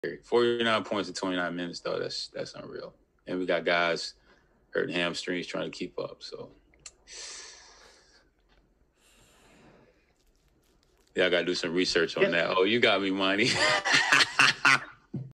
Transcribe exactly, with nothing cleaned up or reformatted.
forty-nine points in twenty-nine minutes, though, that's that's unreal. And we got guys hurting hamstrings trying to keep up. So, yeah, I got to do some research on yeah. that. Oh, you got me, Monty.